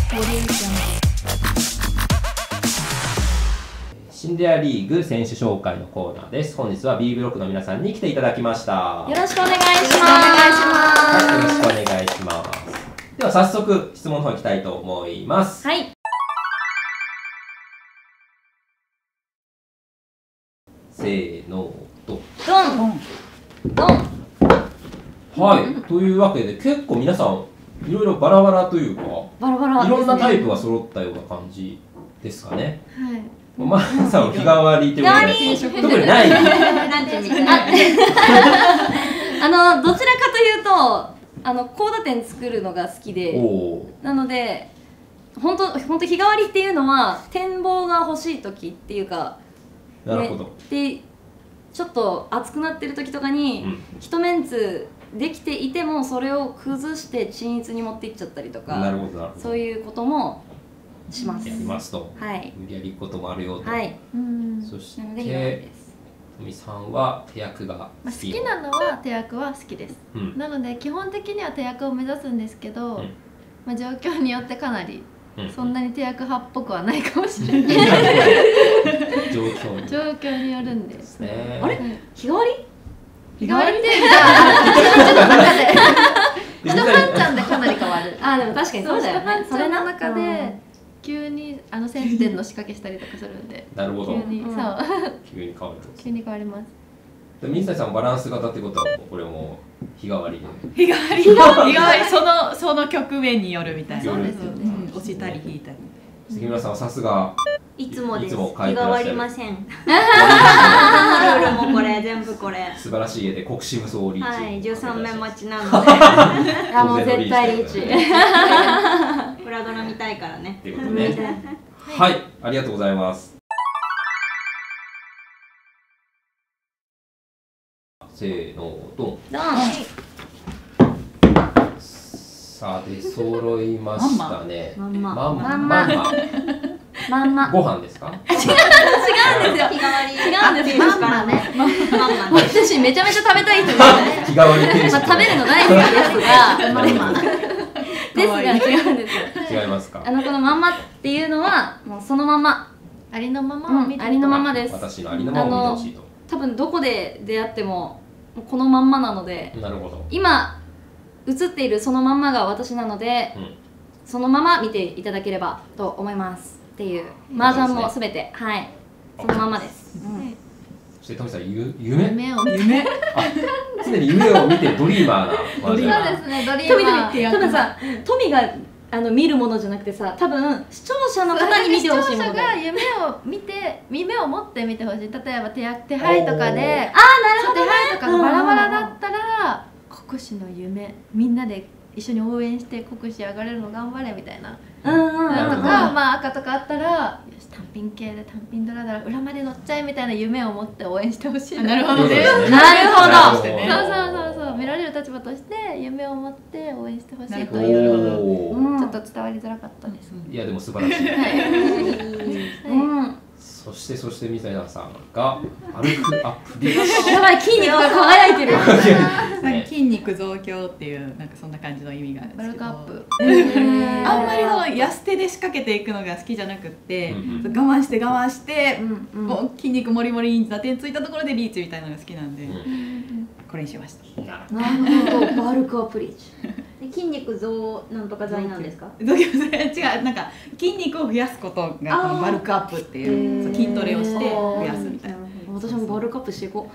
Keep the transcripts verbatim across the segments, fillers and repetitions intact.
シンデレラリーグ選手紹介のコーナーです。本日は B ブロックの皆さんに来ていただきました。 よろしくお願いします。 はい、よろしくお願いします。では早速質問の方に行きたいと思います。 はい。 せーのと。 ドン。ドン。 はい、というわけで結構皆さんいろいろバラバラというか、 バラバラ、 いろんなタイプが揃ったような感じですかね。 はい。 まあさん日替わりということで特にない。 なんてみたいな。あのどちらかというとあのコーダ店作るのが好きで、なので本当本当日替わりっていうのは展望が欲しい時っていうか、 なるほど。 でちょっと熱くなってる時とかに、うん、一メンツできていてもそれを崩して均一に持っていっちゃったりとか、 なるほどなるほど、 そういうこともします。 やりますと、 はい、 無理やりこともあるよと。 はい。 そしてとみさんは手役が好き。好きなのは手役は好きです。うん、なので基本的には手役を目指すんですけど、うん、まあ状況によってかなり、うん、そんなに手役派っぽくはないかもしれない。 状況に。 状況によるんですね。 あれ、日替わり？ 日替わりっていうか、一半ちゃんでかなり変わる。 あ、でも確かにそうだよね。 それの中で。急にあの線点の仕掛けしたりとかするんで、 なるほど。 急にそう急に変わる。 急に変わります。 水谷さんバランス型ってことはこれも日替わりで。 日替わり。日替わりそのその局面によるみたいな。 そうですよね。 押したり引いたり。 杉村さんはさすが。 いつもです。日替わりません。ルールもこれ全部これ。 素晴らしい絵で国士無双リーチ。 はい、十三面待ちなので。 あ、もう絶対リーチ。 プラドラ見たいからね。 っていうことね。はい、ありがとうございます。せーのと。 ドン。 さあ出揃いましたね。 まんま。 まんま。 まんま。まんま。 ご飯ですか？ 違う、違うんですよ。 日替わり。 違うんですよ。 まんまね。 まんま。 私めちゃめちゃ食べたい人です。 日替わり定食。 まあ食べるの大好きですが、まんま。ですが違うんですよ。 違いますか？ あのこのまんまっていうのはもうそのまま。 ありのままを見て。 ありのままです。 私のありのままを見てほしいと。 多分どこで出会ってもこのまんまなので。 なるほど。 今映っているそのまんまが私なので、うん、そのまま見ていただければと思いますっていう麻雀もすべて、はい、そのままです。うん、 そしてトミさん、ゆ夢夢を見て夢常に夢を見てドリーマーなそうですね、ドリーマー。 多分さ、トミがあの見るものじゃなくてさ、多分視聴者の方に見てほしいものだよ。 視聴者が夢を見て、夢を持って見てほしい。例えば手手配とかで、 ああ、なるほどね。 手配とかがバラバラだったら国士の夢、みんなで一緒に応援して国士上がれるの頑張れみたいな。 うんうんうん。 とか、まあ赤とかあったら、よし単品系で単品ドラだら裏まで乗っちゃえみたいな夢を持って応援してほしい。 なるほどね。 なるほど。 そうそうそうそう、見られる立場として夢を持って応援してほしいという、ちょっと伝わりづらかったです。 いやでも素晴らしい。 うん。 そしてそして水谷さんが歩くアップデート。 やばい、筋肉が輝いてる。 筋肉増強っていうなんかそんな感じの意味があるんですけど。 バルクアップ。 あんまりその安手で仕掛けていくのが好きじゃなくって、我慢して我慢してもう筋肉もりもりに打点ついたところでリーチみたいなのが好きなんで、これにしました。 なるほど、バルクアップリーチ。 筋肉増なんとか剤なんですか？ 増強剤違う、なんか筋肉を増やすことがこのバルクアップっていう筋トレをして増やすみたいな。 私もバルクアップしていこう。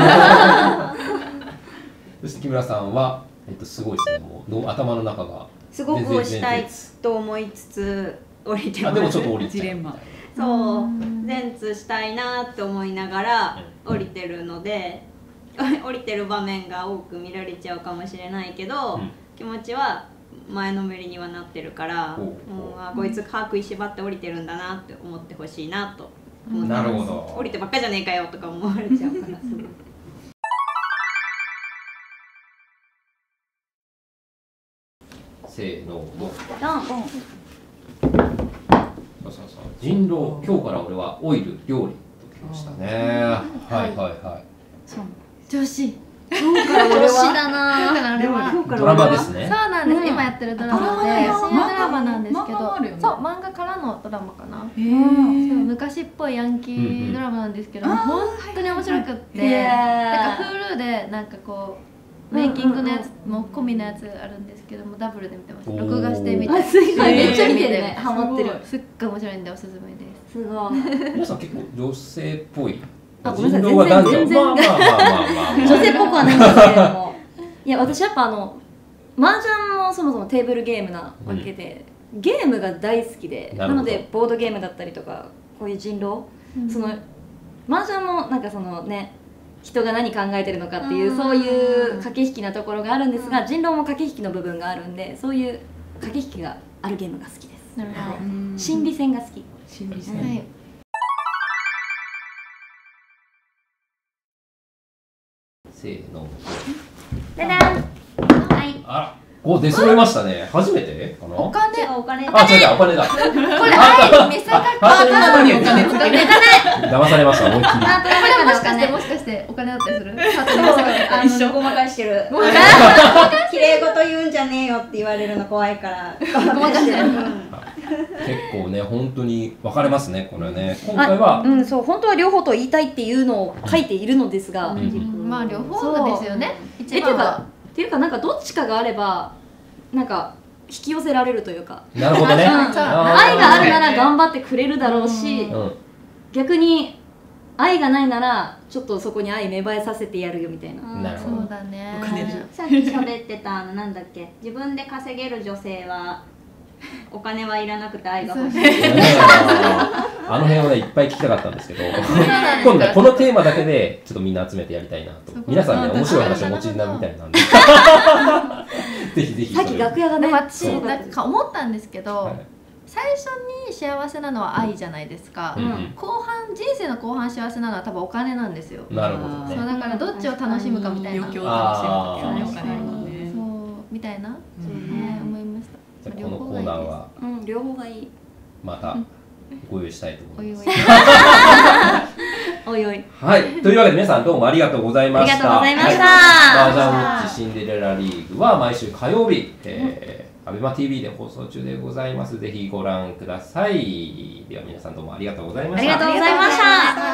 そして木村さんはえっとすごいですね。もう頭の中がすごく押したいと思いつつ降りてます。 あ、でもちょっと降りてジレンマ。 そう、全通したいなって思いながら降りてるので、降りてる場面が多く見られちゃうかもしれないけど、気持ちは前のめりにはなってるから、もうあこいつ歯食いしばって降りてるんだなって思ってほしいなと思ってます。 なるほど。 降りてばっかじゃねえかよとか思われちゃうからすごい。 せーの、ドン。 ドン。 そうそうそう。人狼、今日から俺はオイル料理ときましたね。はいはいはい。 そう。 調子。 今日から俺はだな。 ドラマですね。 そうなんです。今やってるドラマで深夜ドラマなんですけど、 漫画からのドラマかな。 へーそう昔っぽいヤンキードラマなんですけど、 うんうん本当に面白くって、 へーなんか Hulu でなんかこうメイキングのやつも込みのやつあるんですけども、ダブルで見てます。 おー録画してみて、 あすごいめっちゃ見てるね。 すハマってる。 すっごい面白いんでおすすめです。 すごい。 皆さん結構女性っぽい。 あごめんなさい人狼は男女全然まあまあまあまあまあまあ。 女性っぽくはないんですけれども、いや私やっぱあの麻雀もそもそもテーブルゲームなわけで、うん、ゲームが大好きで、なのでボードゲームだったりとかこういう人狼、うん、その麻雀もなんかそのね人が何考えてるのかっていうそういう駆け引きなところがあるんですが、うん、人狼も駆け引きの部分があるんで、そういう駆け引きがあるゲームが好きです。 なるほど、はい、 心理戦が好き。 心理戦、 はい。 せーの。 ででん。はい。 あら、こう出揃いましたね。初めてかな。 お金、 お金あ、違う違う、お金だ。 これ愛に見せかけあ、 なのにお金使って騙されました、思いっきり。 なんとこれもなくしかしてもしかしてお金だったりする？ハートに見せかけて一緒ごまかしてる綺麗事言うんじゃねえよって言われるの怖いからごまかしてる、うん、 結構ね、本当に分かれますね、これね。今回は、 うん、そう、本当は両方と言いたいっていうのを書いているのですが、 うん、まあ両方ですよね。 えっていうか、っていうかなんかどっちかがあればなんか引き寄せられるというか。 なるほどね。 うん、愛があるなら頑張ってくれるだろうし、うん、逆に愛がないならちょっとそこに愛芽生えさせてやるよみたいな。 なるほど。 そうだね。 さっき喋ってたあのなんだっけ、自分で稼げる女性はお金はいらなくて愛が欲しいあの辺をねいっぱい聞きたかったんですけど今度ねこのテーマだけでちょっとみんな集めてやりたいなと。皆さんね面白い話をお持ちになるみたいなんでぜひぜひ。 さっき楽屋がね、 私なんか思ったんですけど、はい、最初に幸せなのは愛じゃないですか、うん、後半人生の後半幸せなのは多分お金なんですよ。 なるほどね。 そうだからどっちを楽しむかみたいな、 余興を楽しむか、お金もね、 そうみたいな、そうね、思いました。 じゃあこのコーナーは、 うん、両方がいい。 またご用意したいと思います。 おいおい。 はい、というわけで皆さんどうもありがとうございました。 ありがとうございました。 マージャンウォッチシンデレラリーグは毎週火曜日、えー、アベマ ティービー で放送中でございます。ぜひご覧ください。では皆さんどうもありがとうございました。 ありがとうございました。